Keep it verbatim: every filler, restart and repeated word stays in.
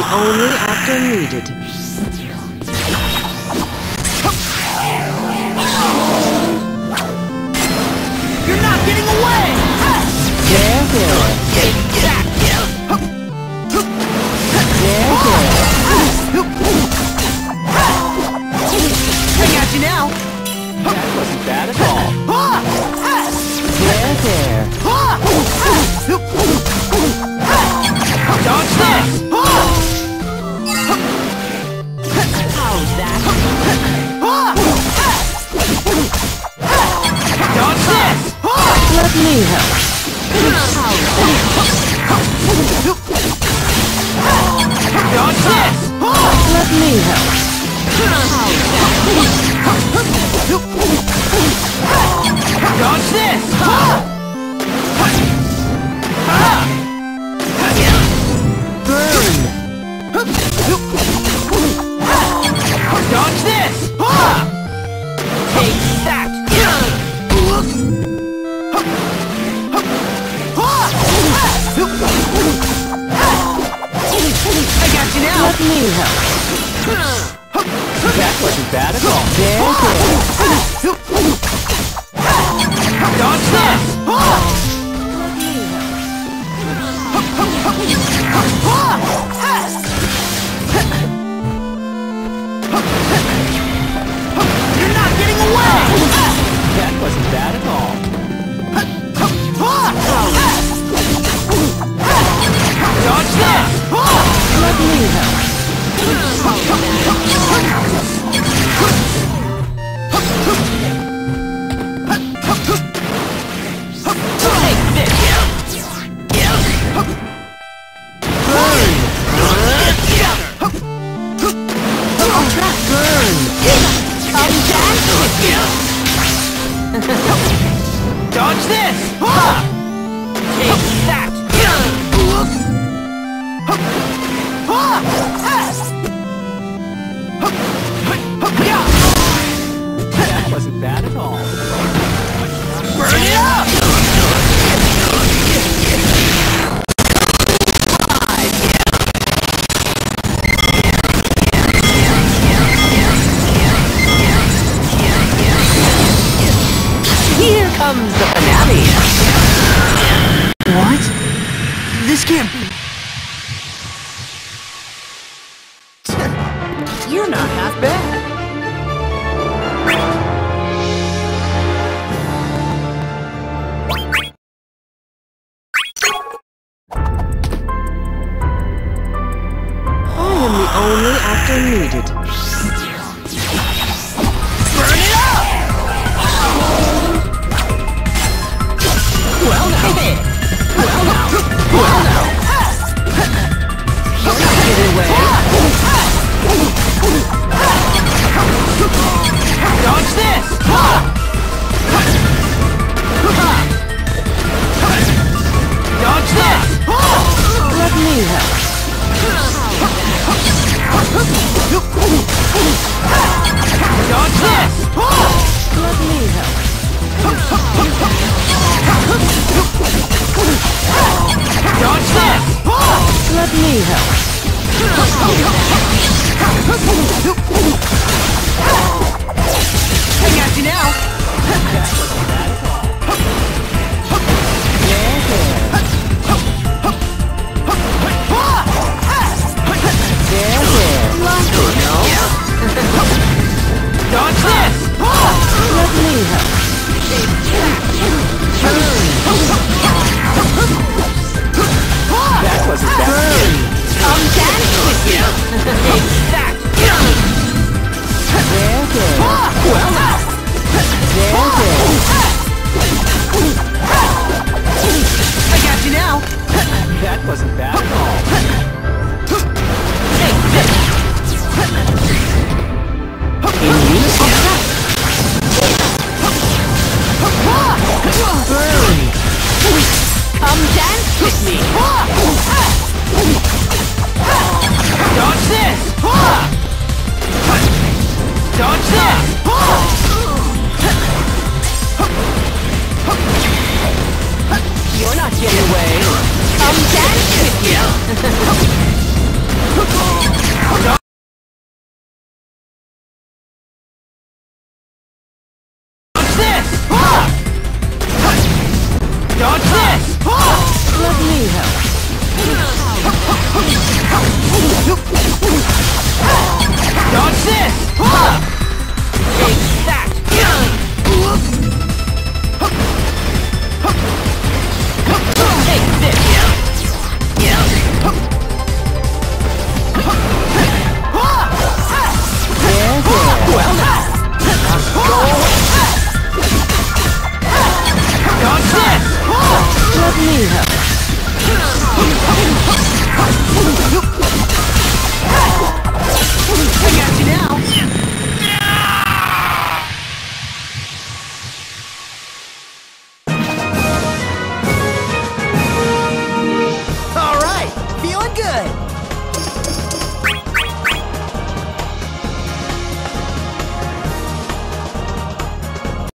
the only actor needed. You're not getting away! There, there. Take that! There, there. I got you now! That wasn't bad at all. There, there. Dodge this! How's that? Dodge this! Let me help. How's that? Dodge this! Let me help. How's that? Dodge this! Burn. Dodge this! Take that! I got you now! Let me help. That wasn't bad at all. There, there. Dodge this! You're not getting away! That wasn't bad at all. Dodge this! Let me help. Take this! Burn. Dodge this! Take that! That wasn't bad at all. Burn it up! Here comes the finale. What? This can't be. You're not half bad. I am the only actor needed. Burn it up! Well now. Well now. Well now. Get away.